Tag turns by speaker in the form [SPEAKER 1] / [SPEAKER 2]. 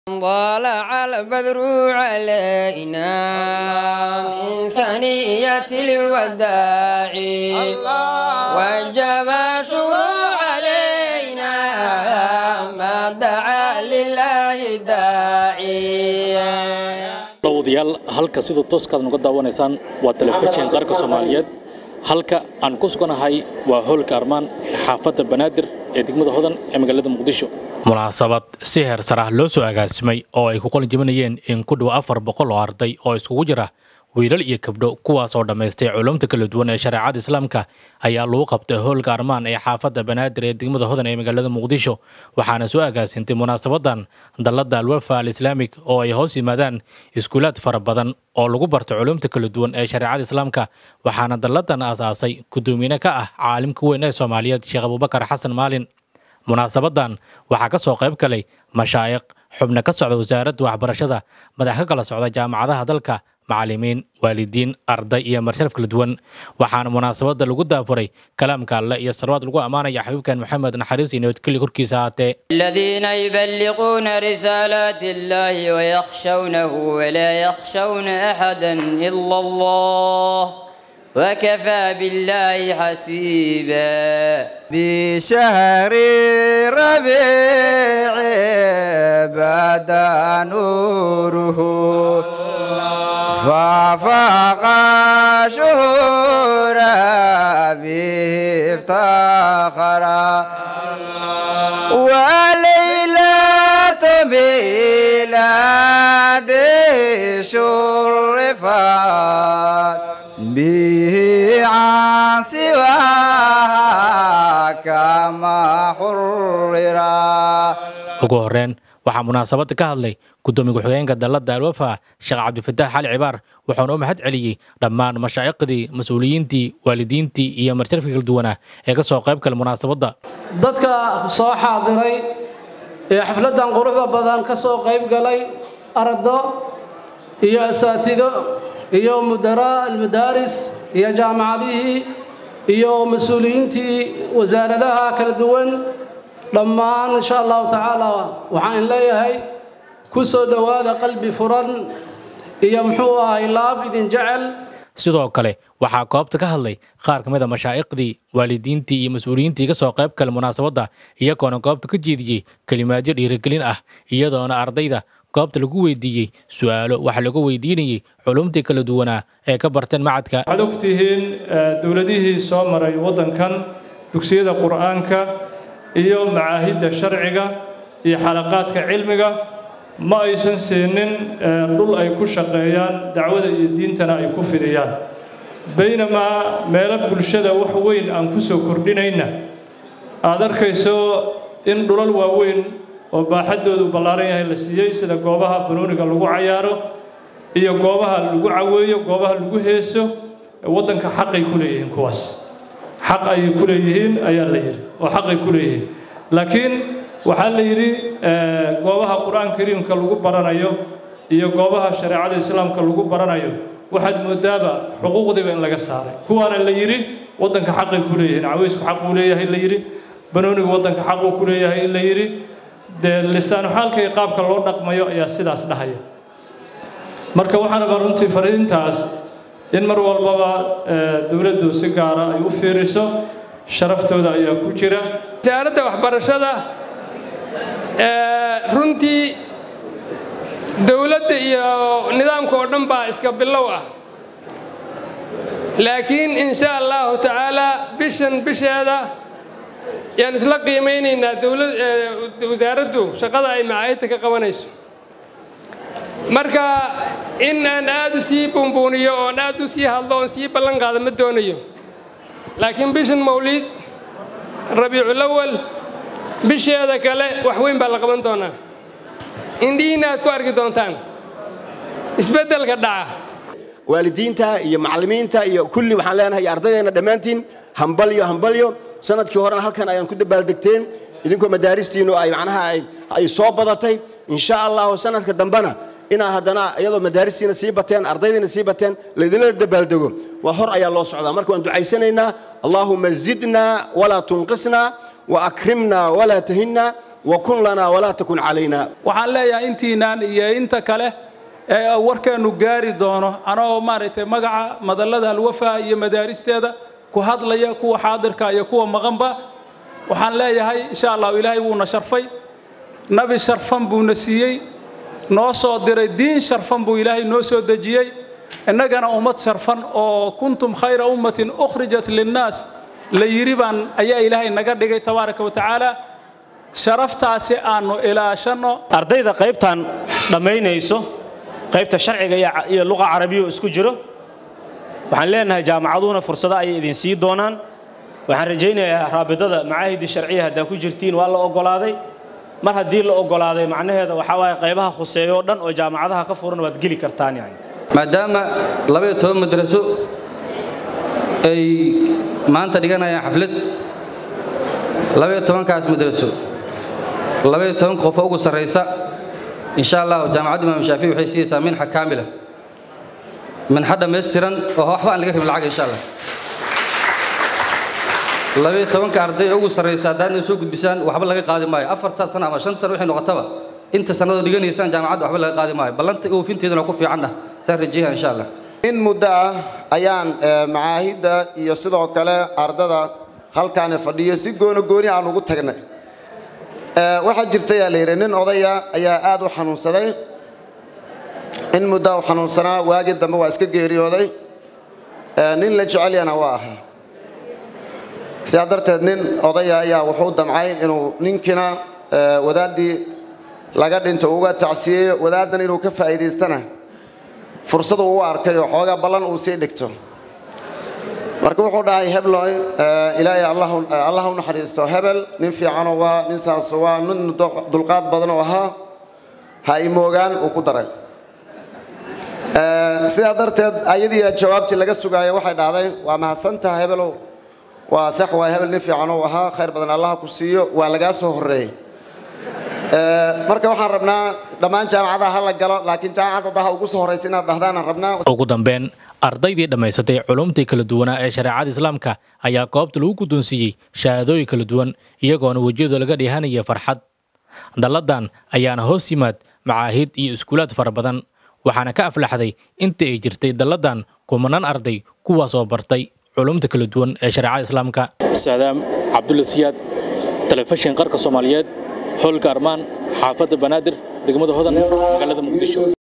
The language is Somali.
[SPEAKER 1] طلع البدر علينا من ثنية الوداع وجب شروع علينا ما دعا لله داعي.
[SPEAKER 2] dawadayaal halka sida tooskaad uga daawanaysaan waa telefishin qarka Soomaaliyeed halka aan ku suganahay waa hoolka Armaan xaafadda Banaadir ee degmada Hodan ee magaalada Muqdisho. munaasabad si heer sare loo soo agaasimay oo ay ku qalin jabinayeen in ku dhow 400 oo arday oo isugu jira wiilal iyo gabdho kuwaas oo dhameystay culuumta kala duwan ee shariicada Islaamka ayaa lagu qabtay hoolka Armaan ee xaafadda Banaadir ee degmada Hodan ee magaalada Muqdisho waxaana soo agaasintay munaasabadan dalada Al-Wafa Al-Islamic oo ay hoos yimaadaan iskuulaad fara badan oo lagu barto culuumta kala duwan ee shariicada Islaamka waxaana daladan aasaasay gudoomiye ka ah caalimka weyn ee Soomaaliyeed Sheekh Abubakar Xasan Maalin. munaasabadan waxaa ka soo qayb galay mashaayikh xubno ka socda wasaaradda waxbarashada madax ka kala socda jaamacadaha dalka macallimiin waalidiin arday iyo marsharaf kala duwan waxaana munaasabada lagu daafuray kalaamka Allah iyo sarwaad lagu amaanaya xabiibkan Maxamed naxariis iyo nabadgelyo korkiisa aatee
[SPEAKER 1] الذين يبلغون رسالات الله ويخشونه ولا يخشون أحدا إلا الله وكفى بالله حسيبا.
[SPEAKER 3] بشهر ربيع بدا نوره ففاق شهورا به افتخرا وليلة ميلاد شرفت به عن سواها كما حررا.
[SPEAKER 2] ugu horeen waxaa munaasabada ka hadlay gudoomiye ku-xigeenka dalada Al-Wafa Sheekh Cabdifataax Ali Cibaar wuxuuna u mahad celiyay dhammaan mashaayiqdii mas'uuliyiintii waalidiintii iyo marsharafka kala duwan ee ka soo qayb galay munaasabada.
[SPEAKER 4] dadka soo xaadiray ee xafladan quruxda badan ka soo qayb galay ardo iyo asaatido iyo mudara al-madaaris iyo jaamacadihii iyo mas'uuliyiintii wasaaradaha kala duwan dhammaan insha Allah taala waxaan leeyahay ku soo dhawaada qalbi furan iyo muxuu ahay laab idin jecel.
[SPEAKER 2] sidoo kale waxaa koobta ka hadlay qaar kamid ah mashaayiqdii waalidiintii iyo mas'uuliyiintii ka soo qayb galay munaasabada iyagoona koobta ka jeediyay kalimaadyo dhiirigelin ah iyadoona ardayda koobta lagu weydiiyay su'aalo waxa lagu weydiinayay culuumtii kala duwan ee ka barteen macadka.
[SPEAKER 5] waxaad ogtihiin dawladihii soo maray wadankan dugsiyada quraanka iyo macaahidda sharciga iyo xalaqaadka cilmiga ma aysan siinin dhul ay ku shaqeeyaan dacwada iyo diintana ay ku fidiyaan baynama meelo bulshada wax weyn aan ku soo kordhinayna aad arkayso in dhulal waaweyn oo baaxadoodu ballaaran yahay la siiyey sida goobaha banooniga lagu cayaaro iyo goobaha lagu caweeyo goobaha lagu heeso waddanka xaqay ku leeyihiin kuwaas xaq ay ku leeyihiin ayaa la yiri oo xaq ay ku leeyihiin laakiin waxaa la yiri goobaha quraanka kariimka lagu baranayo iyo goobaha shariicada islaamka lagu baranayo waxaad moodaaba xuquuqdiiba in laga saaray kuwaana la yiri waddanka xaq ay ku leeyihiin caweysku xaq uu leeyahay la yiri banooniga waddanka xaq uu ku leeyahay la yiri lisaan xaalka iyo qaabka loo dhaqmayo ayaa sidaas dhahaya marka waxaan runtii fariintaas in mar walbaba dawladdu si gaar ah ay u fiiriso sharaftooda ayaa ku jira.
[SPEAKER 6] wasaaradda waxbarashada runtii dawladda iyo nidaamka oo dhan baa iska bilow ah laakiin insha allahu tacaala bisheeda yaan isla qiimeynaynaa wasaaraddu shaqada ay macaahidda ka qabanayso marka in aan aad u sii buunbuuniyo oon aad u sii hadlo oon sii ballan qaado ma doonayo laakiin bishan mawliid rabiicul awal bisheeda kale wax weyn baa la qaban doonaa indhihiina aad ku arki doontaan isbeddelka dhaca.
[SPEAKER 3] waalidiinta iyo macallimiinta iyo kulli waxaan leenahay ardaydeena dhammaantiin hambalyo sanadkii horena halkan ayaan ku dabaaldegteen idinkoo madaaristiinu ay macnaha ay soo badatay insha Allah sanadka dambana ina hadana iyadoo madaaristiina sii bateen ardaydeena sii bateen leedina dabaaldego waa hor ayaa loo socdaa marka waan ducaysanaynaa Allahumma zidna wala tunqisna wa akrimna wala tahinna وكن لنا ولا تكن علينا.
[SPEAKER 7] waxaan leeyahay intiinaan iyo inta kale ee warkeenu gaari doono anoo maaragtay magaca madallada alwafa iyo madaaristeeda ku hadlaya kuwa xaadirka iyo kuwa maqanba waxaan leeyahay insha Allah ilaahay wuu na sharfay nabi sharfan buu na siiyay noo soo diray diin sharfan buu ilaahay noo soo dejiyay innagana ummad sharfan oo kuntum khayra ummatin ukhrijat linnaas la yiriban ayaa ilaahay naga dhigay tabaaraka wa tacaala sharaftaasi aanu ilaashano
[SPEAKER 8] ardayda qaybtan dhamaynayso qaybta sharciga iyo luqada carabiga isku jiro waxaan leenahay jaamacaduna fursado ay idin sii doonaan waxaan rajaynayaa raabidada macaahid sharciga hadaa ku jirtiin waa la ogolaaday mar hadii la ogolaaday macnaheedu waxa waay qaybaha khuseeyo dhan oo jaamacadaha ka furan waad gali kartaan yani
[SPEAKER 4] maadaama 12 madraso ay maanta dhiganayaan xaflad 12 kaas madraso 12 qof ugu sareysa insha Allah jaamacadda Imam Shaafici waxay siiyaysaa minxa kaamila من حدا ميسرن وهو أن لقيت بالعقل إن شاء الله. لبي توان كأرضي أو سريسة دان يسوق بسان وحبل لقي قادم معي أفرت سنة ما شن سنة وحين وقتها أنت سنة دقيقة إنسان جامعة وحبل لقي قادم معي بلنت وفين تيجي نوقف في عنه سر الجهة إن شاء الله.
[SPEAKER 9] إن مدة أيان معاهد يصيروا كلا أرضها هل كان فدية سيجون جوني عن وجود تجنا. واحد جرتي على رنين قضية يا آدو حنون صدي. إن مدة وحنون سنة واجد دم واسك جيري هذي نين لجعلي أنا واها سيادرت نين قضية يا وحود دمعي إنه نين كنا ودادي لقد أنت وجد تعسية ودادني إنه كفى أيدي سنة فرصة وار كيو حاجة بلن وسيدكتو مركب حدا هبلاي إلهي الله نحرسته هبل ننفي عنه وننسى سوا نن دلقات بدنا وها هاي موجان وقدره سيادرت أيدي جوابتي لقى السجاية واحد عليه وما سنتها هبلو وصح وهبل نفي عنه وها خير بدن الله كسيه ولقى سهري مركب حربنا دمان جامعة هلا قال لكن جامعة ضها وقص هري سنة ضهدان ربنا
[SPEAKER 2] ugu dambeyn ardaydii dhamaysatay culumtii kala duwan ee shariicada islaamka ayaa goobta lagu guddoonsiiyay shahaadooyin kala duwan iyagoona wajiyada laga dhihanaya farxad daladan ayaana hoos yimaad macaahid iyo iskuulaad fara badan waxaana ka aflaxday inta ay jirtay daladan kumanaan arday kuwaas oo bartay culumta kala duwan ee shariicada islaamka saadaam cabdulla siyaad telefishin qarka Soomaaliyeed holka armaan xaafadda banaadir degmada hodan magaalada muqdisho